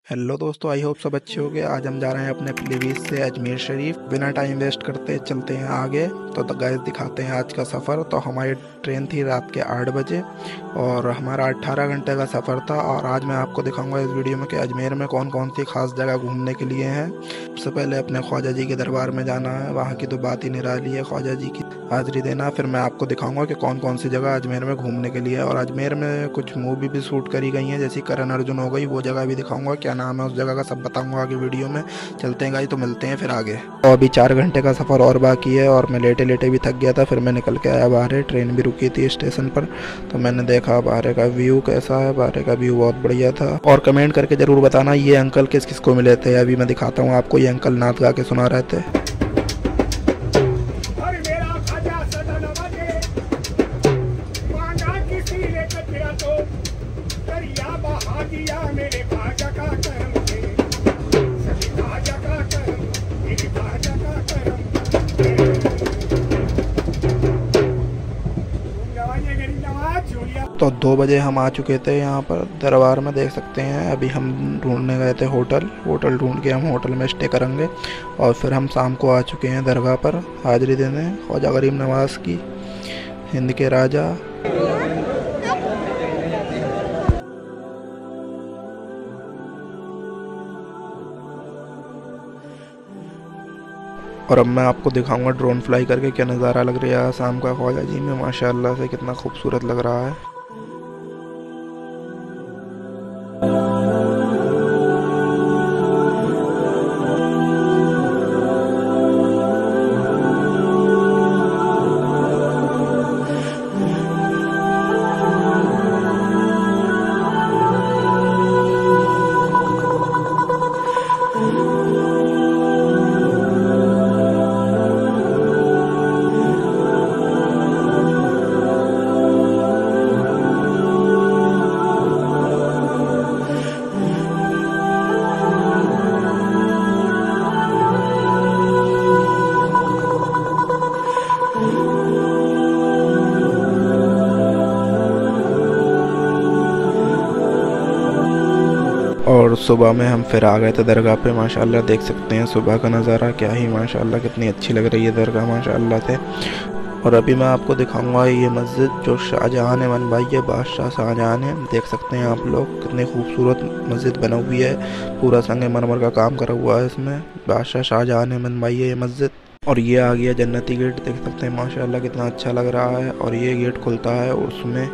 Hello दोस्तों, I hope सब अच्छे होंगे। आज हम जा रहे हैं अपने पीलीभीत से अजमेर शरीफ। बिना टाइम वेस्ट करते चलते हैं आगे। तो गाइस दिखाते हैं आज का सफ़र। तो हमारी ट्रेन थी रात के 8 बजे और हमारा 18 घंटे का सफ़र था। और आज मैं आपको दिखाऊंगा इस वीडियो में कि अजमेर में कौन कौन सी खास जगह घूमने के लिए हैं। सबसे पहले अपने ख्वाजा जी के दरबार में जाना है, वहाँ की तो बात ही निराली है। ख्वाजा जी की हाज़िरी देना। फिर मैं आपको दिखाऊंगा कि कौन कौन सी जगह अजमेर में घूमने के लिए है। और अजमेर में कुछ मूवी भी शूट करी गई हैं, जैसी करण अर्जुन हो गई, वो जगह भी दिखाऊंगा। क्या नाम है उस जगह का सब बताऊंगा आगे वीडियो में। चलते हैं गाइस, तो मिलते हैं फिर आगे। तो अभी 4 घंटे का सफ़र और बाकी है और मैं लेटे लेटे भी थक गया था। फिर मैं निकल के आया बाहर। ट्रेन भी रुकी थी स्टेशन पर, तो मैंने देखा बाहर का व्यू कैसा है। बाहर का व्यू बहुत बढ़िया था। और कमेंट करके ज़रूर बताना ये अंकल किस किस को मिले थे। अभी मैं दिखाता हूँ आपको। ये अंकल नाच गा के सुना रहे थे। तो 2 बजे हम आ चुके थे यहाँ पर दरबार में, देख सकते हैं। अभी हम ढूंढने गए थे होटल ढूंढ के हम होटल में स्टे करेंगे। और फिर हम शाम को आ चुके हैं दरगाह पर हाजिरी देने ख्वाजा गरीब नवाज़ की, हिंद के राजा। और अब मैं आपको दिखाऊंगा ड्रोन फ्लाई करके क्या नज़ारा लग रहा है शाम का ख्वाजा जी में। माशाल्लाह से कितना खूबसूरत लग रहा है। और सुबह में हम फिर आ गए थे दरगाह पे। माशाल्लाह देख सकते हैं सुबह का नज़ारा क्या ही, माशाल्लाह कितनी अच्छी लग रही है दरगाह माशाल्लाह से। और अभी मैं आपको दिखाऊंगा ये मस्जिद जो शाहजहाँ ने बनवाई है, बादशाह शाहजहाँ ने। देख सकते हैं आप लोग कितनी खूबसूरत मस्जिद बनी हुई है। पूरा संगमरमर का काम करा हुआ है इसमें। बादशाह शाहजहाँ ने बनवाई है ये मस्जिद। और ये आ गया जन्नती गेट, देख सकते हैं माशाल्लाह कितना अच्छा लग रहा है। और ये गेट खुलता है, उसमें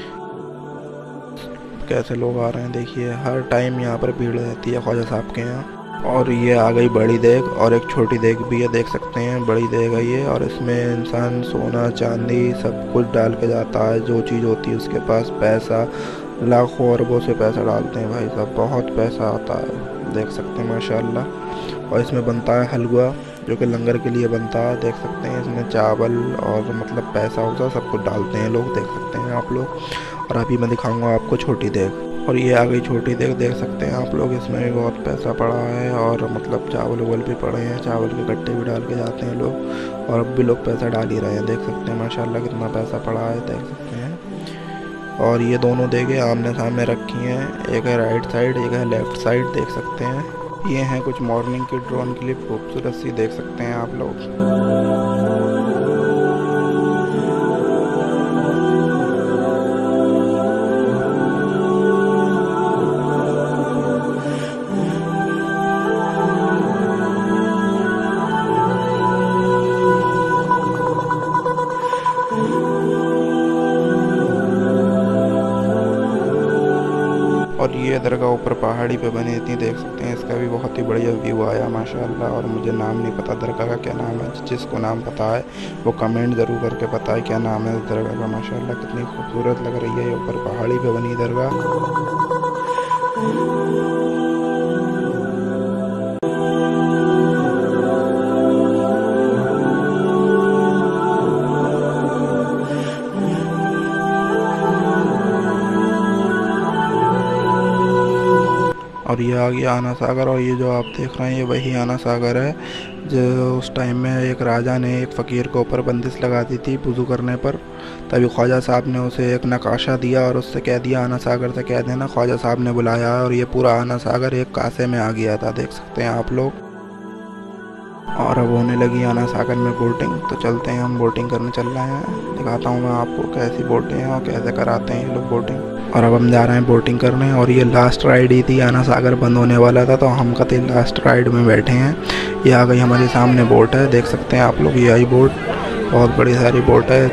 कैसे लोग आ रहे हैं देखिए। हर टाइम यहाँ पर भीड़ रहती है ख्वाजा साहब के यहाँ। और ये आ गई बड़ी देग और एक छोटी देग भी है, देख सकते हैं बड़ी देग है ये। और इसमें इंसान सोना चांदी सब कुछ डाल के जाता है, जो चीज़ होती है उसके पास। पैसा लाखों अरबों से पैसा डालते हैं भाई साहब, बहुत पैसा आता है, देख सकते हैं माशाल्लाह। और इसमें बनता है हलवा जो कि लंगर के लिए बनता है, देख सकते हैं। इसमें चावल और मतलब पैसा वैसा सब कुछ डालते हैं लोग, देख सकते हैं आप लोग। और अभी मैं दिखाऊंगा आपको छोटी देग। और ये आ गई छोटी देग, देख सकते हैं आप लोग। इसमें भी बहुत पैसा पड़ा है और मतलब चावल उवल भी पड़े हैं, चावल के कट्टे भी डाल के जाते हैं लोग। और अब भी लोग पैसा डाल ही रहे हैं, देख सकते हैं माशाल्लाह कितना पैसा पड़ा है, देख सकते हैं। और ये दोनों देगे आमने सामने रखी हैं, एक है राइट साइड एक है लेफ्ट साइड, देख सकते हैं। ये हैं कुछ मॉर्निंग की ड्रोन क्लिप, खूबसूरत सी, देख सकते हैं आप लोग। और ये दरगाह ऊपर पहाड़ी पे बनी थी, देख सकते हैं। इसका भी बहुत ही बढ़िया व्यू आया माशाल्लाह। और मुझे नाम नहीं पता दरगाह का क्या नाम है, जिसको नाम पता है वो कमेंट ज़रूर करके बताए क्या नाम है इस दरगाह का। माशाल्लाह कितनी खूबसूरत लग रही है ये ऊपर पहाड़ी पे बनी दरगाह। और ये आ गया आना सागर। और ये जो आप देख रहे हैं ये वही आना सागर है जो उस टाइम में एक राजा ने एक फ़कीर के ऊपर बंदिश लगा दी थी वज़ू करने पर, तभी ख्वाजा साहब ने उसे एक नक्काशा दिया और उससे कह दिया आना सागर से कह देना ख्वाजा साहब ने बुलाया है, और ये पूरा आना सागर एक कासे में आ गया था, देख सकते हैं आप लोग। और अब होने लगी आना सागर में बोटिंग, तो चलते हैं हम बोटिंग करने चल रहे हैं। दिखाता हूँ मैं आपको कैसी बोटें हैं और कैसे कराते हैं ये लोग बोटिंग। और अब हम जा रहे हैं बोटिंग करने, और ये लास्ट राइड ही थी, आना सागर बंद होने वाला था तो हम कहते लास्ट राइड में बैठे हैं। ये आ गई हमारे सामने बोट है, देख सकते हैं आप लोग, ये आई बोट, बहुत बड़ी सारी बोट है।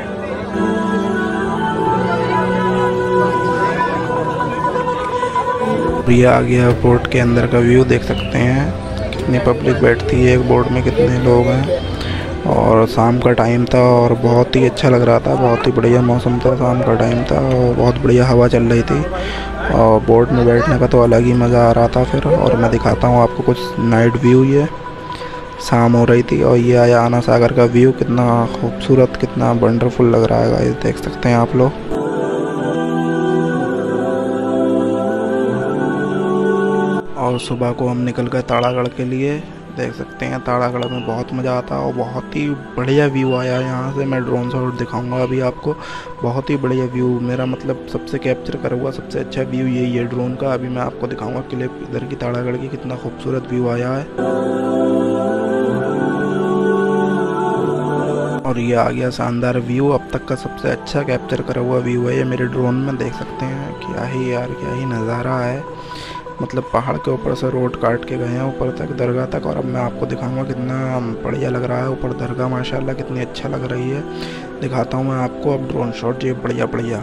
ये आ गया बोट के अंदर का व्यू, देख सकते हैं कितनी पब्लिक बैठती है एक बोट में, कितने लोग हैं। और शाम का टाइम था और बहुत ही अच्छा लग रहा था, बहुत ही बढ़िया मौसम था, शाम का टाइम था और बहुत बढ़िया हवा चल रही थी। और बोट में बैठने का तो अलग ही मज़ा आ रहा था फिर। और मैं दिखाता हूँ आपको कुछ नाइट व्यू, ये शाम हो रही थी और ये आया आना सागर का व्यू, कितना खूबसूरत, कितना वंडरफुल लग रहा है गाइस, देख सकते हैं आप लोग। और सुबह को हम निकल गए ताड़ागढ़ के लिए, देख सकते हैं ताड़ागढ़ में बहुत मज़ा आता है और बहुत ही बढ़िया व्यू आया यहाँ से। मैं ड्रोन शॉट दिखाऊंगा अभी आपको, बहुत ही बढ़िया व्यू, मेरा मतलब सबसे कैप्चर करा हुआ सबसे अच्छा व्यू यही है ड्रोन का। अभी मैं आपको दिखाऊंगा क्लिप इधर की ताड़ागढ़ की, कितना खूबसूरत व्यू आया है। और ये आ गया शानदार व्यू, अब तक का सबसे अच्छा कैप्चर करा हुआ व्यू है ये मेरे ड्रोन में, देख सकते हैं। क्या ही यार, क्या ही नज़ारा है, मतलब पहाड़ के ऊपर से रोड काट के गए हैं ऊपर तक, दरगाह तक। और अब मैं आपको दिखाऊंगा कितना बढ़िया लग रहा है ऊपर दरगाह, माशाल्लाह कितनी अच्छा लग रही है। दिखाता हूँ मैं आपको अब ड्रोन शॉट, ये बढ़िया बढ़िया।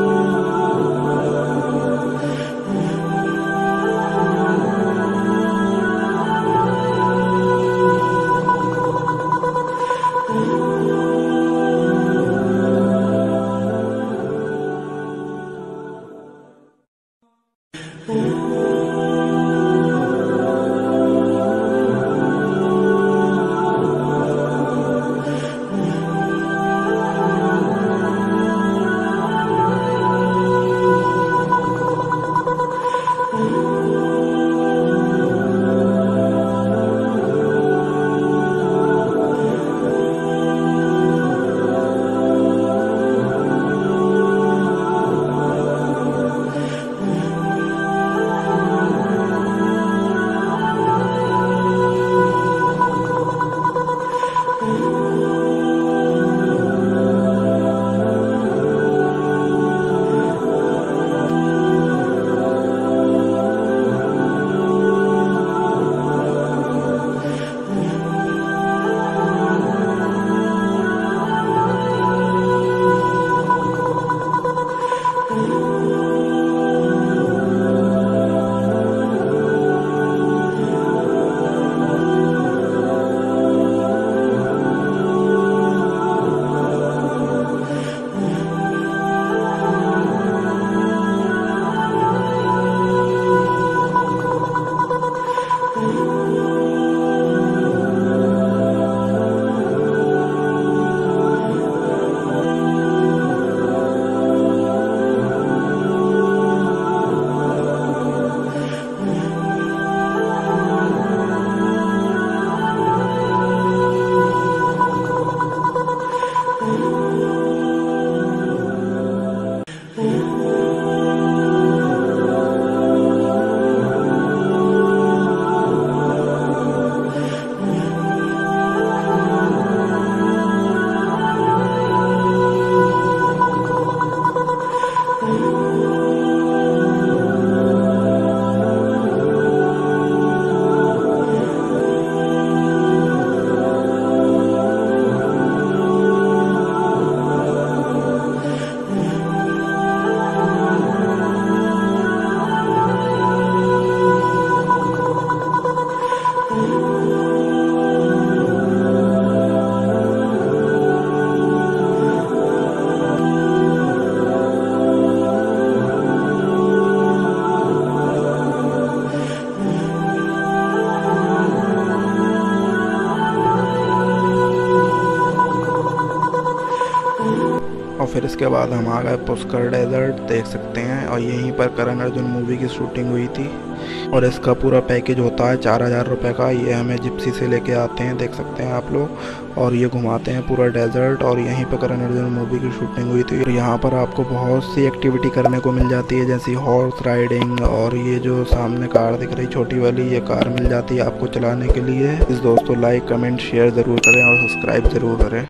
और फिर इसके बाद हम आ गए पुष्कर डेजर्ट, देख सकते हैं। और यहीं पर करण अर्जुन मूवी की शूटिंग हुई थी। और इसका पूरा पैकेज होता है 4000 रुपये का। ये हमें जिप्सी से लेके आते हैं, देख सकते हैं आप लोग, और ये घुमाते हैं पूरा डेजर्ट। और यहीं पर करण अर्जुन मूवी की शूटिंग हुई थी। और यहाँ पर आपको बहुत सी एक्टिविटी करने को मिल जाती है, जैसे हॉर्स राइडिंग, और ये जो सामने कार दिख रही छोटी वाली, ये कार मिल जाती है आपको चलाने के लिए। इस दोस्तों लाइक कमेंट शेयर ज़रूर करें और सब्सक्राइब ज़रूर करें।